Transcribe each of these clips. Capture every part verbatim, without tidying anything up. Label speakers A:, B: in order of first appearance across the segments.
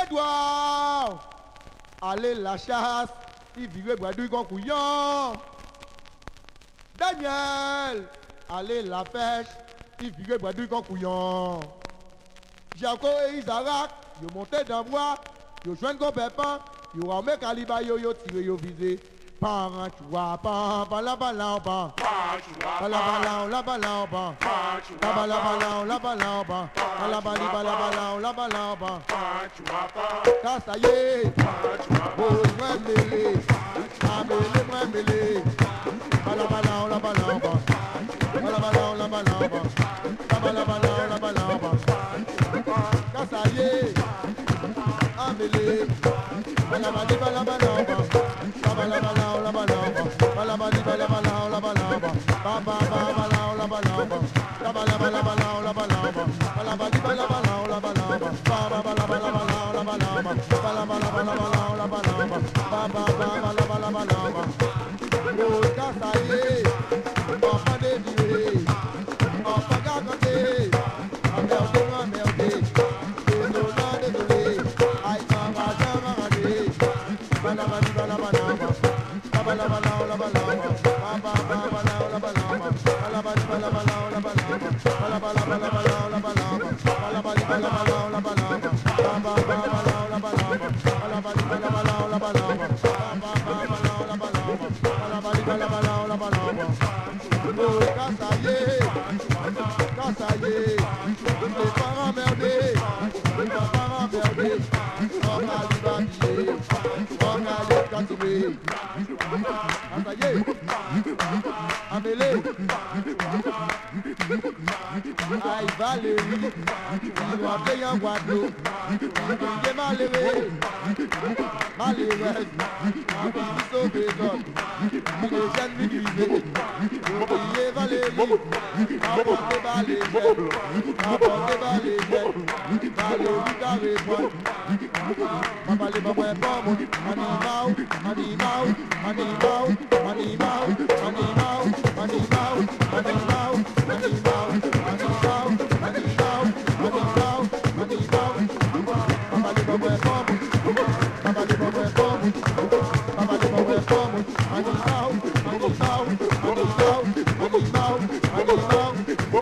A: Edouard, allez la chasse, il vivait Bradouille con couillon. Daniel, allez la pêche, il vivait Bradouille con couillon. Jaco et Isaac, ils montaient dans le bois, ils joignent comme pépin, ils ont mis calibre, ils ont tiré, ils ont visé. Pan, tu vois, pan, pan, la balan, pan. Pan, la balan, la balan, pan. Pan, la balan, la balan, pan. Pan, la bali, pan, la balan, la balan, pan. Ça, ça y est. Oh, moi, mêlé. Ah, mêlé, moi, mêlé. Pan, la balan, la balan, pan. Pan, la balan, la balan, pan. Pan, la balan, la balan, pan. Ça, ça y est. Ah, mêlé. Pan, la bali, pan, la balan, pan. Bala bala la bala bala bala bala bala la bala ba ba ba bala la bala ba bala bala bala la bala bala bala bala bala la bala ba ba bala bala bala la bala bala bala bala bala la bala ba ba ba bala bala bala oh ça ça y est on pas dévier on pas garder on merde on merde désolé désolé aïe ma ma ma bala bala bala bala bala bala la bala ba ba ba bala la bala bala bala bala bala la bala bala bala bala bala la bala bala bala bala bala la bala ba ba ba bala la bala bala bala bala bala la bala ba ba ba bala la bala bala bala bala la bala oh ça ça y est ça ça y est les parents merdés les parents merdés on a libéré on a libéré Asaye, Amélie, Aïe Valérie, ils vont appeler un Guadeloupe, il est malheureux, malheureux, il sauve les autres, il est jeune minusé, il est Valérie, apportez par les jeunes, apportez par les jeunes, Valérie t'as répondu, Papa les babouets pour moi, animal, animal, animal, animal, animal, animal, animal, animal, animal, animal, animal, animal. Papa les babouets pour moi, Papa les babouets pour moi, Papa les babouets pour moi, animal, animal, animal, animal, animal.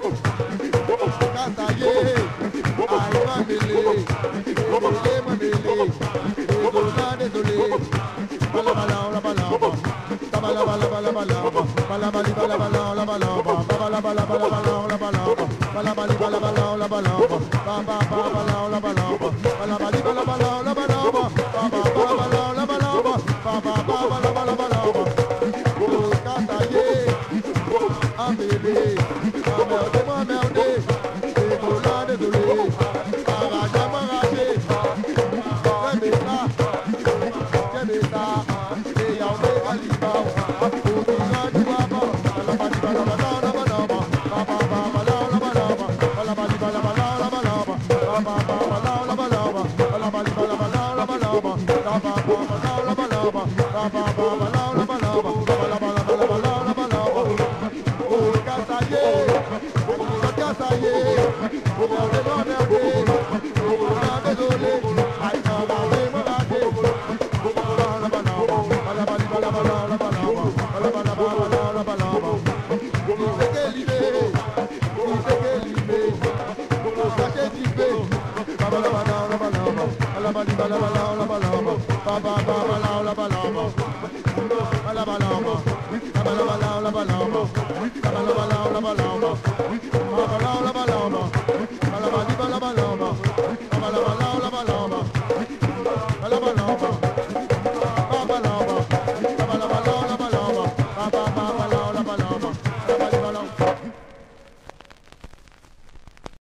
A: Quand ça y est, aïe ma mêlée, désolé ma mêlée, désolé, désolé. Bala bala la bala bala bala bala bala bala bala bala bala bala la bala bala bala bala bala la bala bala bala bala bala la bala ba ba ba bala la bala bala bala bala bala la bala ba ba ba bala la bala ba ba ba bala bala bala oh ça y est ah bébé ah merde moi merde désolé désolé ah jamais raté jamais ça jamais ça Ba ba ba ba la la ba la ba, ba la ba la ba.